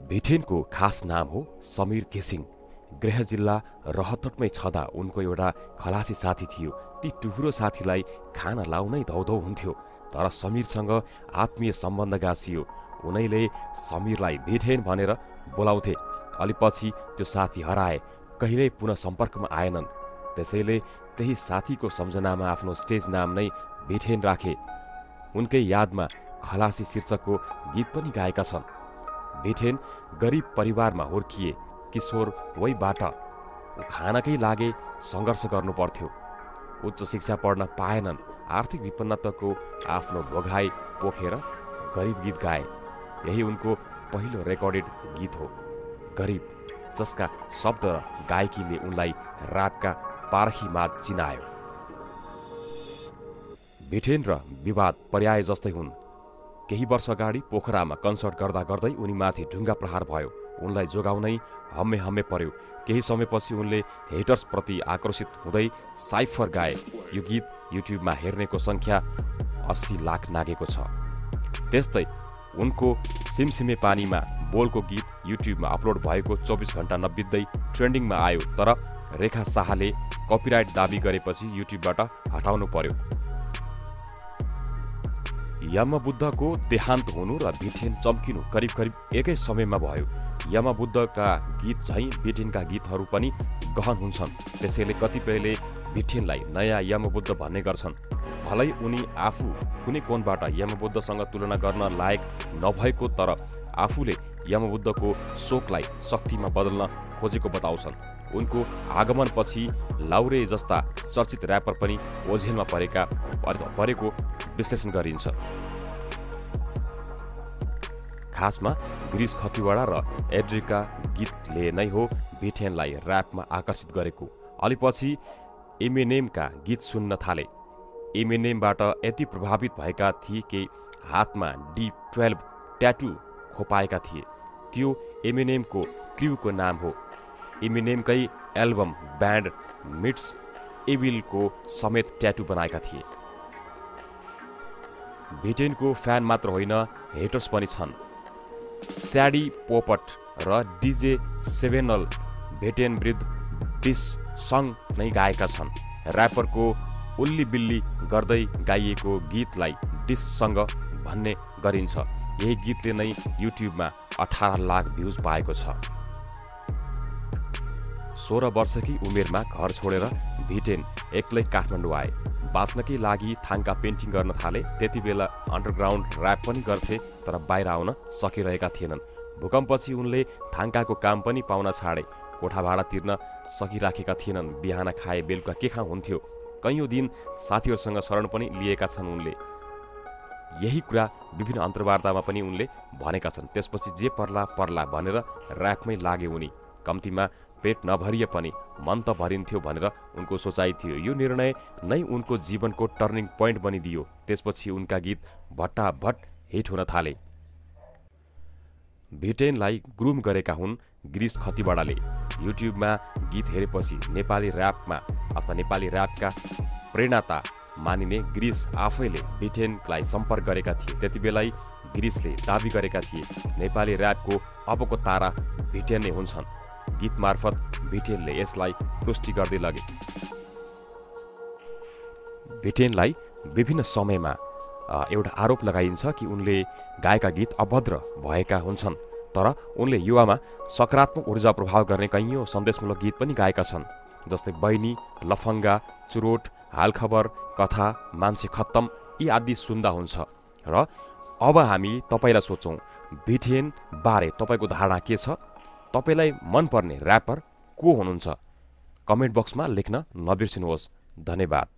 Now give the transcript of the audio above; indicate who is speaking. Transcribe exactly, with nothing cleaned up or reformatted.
Speaker 1: भिटेनको खास नाम हो समीर घिसिङ। गृह जिल्ला रहतटमै छँदा उनको एउटा खलासी साथी थियो। ती टुहुरो साथीलाई खाना लाउनै धौधौ हुन्थ्यो, तर समीरसँग आत्मीय सम्बन्ध गाँसियो। उनैले समीरलाई भिटेन भनेर बोलाउँथे। अलि पछि त्यो साथी हराए, कहिल्यै पुनः सम्पर्कमा आएनन्। त्यसैले त्यही साथीको सम्झनामा आफ्नो स्टेज नाम नै भिटेन राखे। उनकै यादमा खलासी शीर्षकको गीत पनि गाएका छन्। भिटेन गरिब परिवारमा हुर्किए। किशोर वैबाट खानकै लागि सङ्घर्ष गर्नु पर्थ्यो। उच्च शिक्षा पढ्न पाएनन्। आर्थिक विपन्नताको आफ्नो भोगाई पोखेर गरिब गीत गाए। यही उनको पहिलो रेकर्डेड गीत हो, गरिब, जसका शब्द र गायकीले उनलाई ऱ्यापका पारखीमाझ चिनायो। भिटेन र विवाद पर्याय जस्तै हुन्। केही वर्ष अगाडि पोखरामा कन्सर्ट गर्दा गर्दै उनीमाथि ढुङ्गा प्रहार भयो। उनलाई जोगाउनै हम्मे हम्मे पर्यो। केही समयपछि उनले हेटर्सप्रति आकर्षित हुँदै साइफर गाए। यो गीत युट्युबमा हेर्नेको सङ्ख्या अस्सी लाख नागेको छ। त्यस्तै उनको सिमसिमे पानीमा बोलको गीत युट्युबमा अपलोड भएको चौबिस घण्टा नबित्दै ट्रेन्डिङमा आयो। तर रेखा शाहले कपिराइट दाबी गरेपछि युट्युबबाट हटाउनु पर्यो। यमबुद्धको देहान्त हुनु र भिटेन चम्किनु करिब करिब एकै समयमा भयो। यमबुद्धका गीत झैँ भिटेनका गीतहरू पनि गहन हुन्छन्। त्यसैले कतिपयले भिटेनलाई नयाँ यमबुद्ध भन्ने गर्छन्। भलै उनी आफू कुनै कोणबाट यमबुद्धसँग तुलना गर्न लायक नभएको, तर आफूले यमबुद्धको शोकलाई शक्तिमा बदल्न खोजेको बताउँछन्। उनको आगमनपछि लाउरे जस्ता चर्चित ऱ्यापर पनि ओझेलमा परेका परेको विश्लेषण गरिन्छ। खासमा गिरीश खतिवडा र एड्रिका गीतले नै हो भिटेनलाई ऱ्यापमा आकर्षित गरेको। अलिपछि एमएनएमका गीत सुन्न थाले। एमएनएमबाट यति प्रभावित भएका थिए कि हातमा डी ट्वेल्भ ट्याटू खोपाएका थिए। त्यो एमएनएमको क्र्यूको नाम हो। एमएनएमकै एल्बम ब्यान्ड मिट्स एभिलको समेत ट्याटू बनाएका थिए। भिटेनको फ्यान मात्र होइन, हेटर्स पनि छन्। स्याडी पोपट र डिजे सेभेनल भिटेन विरुद्ध डिस सङ नै गाएका छन्। ऱ्यापरको उल्ली बिल्ली गर्दै गाइएको गीतलाई डिससँग भन्ने गरिन्छ। यही गीतले नै युट्युबमा अठार लाख भ्युज पाएको छ। सोह्र वर्षकी उमेरमा घर छोडेर भिटेन एक्लै काठमाडौँ आए। बाँच्नकै लागि थाङ्का पेन्टिङ गर्न थाले। त्यति बेला अन्डरग्राउन्ड ऱ्याप पनि गर्थे, तर बाहिर आउन सकिरहेका थिएनन्। भूकम्पपछि उनले थाङ्काको काम पनि पाउन छाडे। कोठा भाडा तिर्न सकिराखेका थिएनन्। बिहान खाए बेलुका के खा हुन्थ्यो। कैयौँ दिन साथीहरूसँग शरण पनि लिएका छन् उनले। यही कुरा विभिन्न अन्तर्वार्तामा पनि उनले भनेका छन्। त्यसपछि जे पर्ला पर्ला भनेर ऱ्यापमै लागे उनी। कम्तीमा पेट नभरिए पनि मन त भरिन्थ्यो भनेर उनको सोचाइ थियो। यो निर्णय नै उनको जीवनको टर्निङ पोइन्ट बनिदियो। त्यसपछि उनका गीत भट्टाभट हिट हुन थाले। भिटेनलाई ग्रुम गरेका हुन् गिरीश खतिवडाले। युट्युबमा गीत हेरेपछि नेपाली ऱ्यापमा अथवा नेपाली ऱ्यापका प्रेरणाता मानिने गिरीश आफैले भिटेनलाई सम्पर्क गरेका थिए। त्यति बेलै गिरीशले दाबी गरेका थिए नेपाली ऱ्यापको अबको तारा भिटेन नै हुन्छन्। गीत मार्फत भिटेनले यसलाई पुष्टि गर्दै लगे। भिटेनलाई विभिन्न समयमा एउटा आरोप लगाइन्छ कि उनले गाएका गीत अभद्र भएका हुन्छन्। तर उनले युवामा सकारात्मक ऊर्जा प्रभाव गर्ने कैयौँ सन्देशमूलक गीत पनि गाएका छन्, जस्तै बैनी, लफङ्गा, चुरोट, हालखबर, कथा, मान्छे खत्तम यी आदि सुन्दा हुन्छ। र अब हामी तपाईँलाई सोचौँ, भिटेन बारे तपाईँको धारणा के छ? तपाईँलाई मनपर्ने ऱ्यापर को हुनुहुन्छ? कमेन्ट बक्समा लेख्न नबिर्सिनुहोस्। धन्यवाद।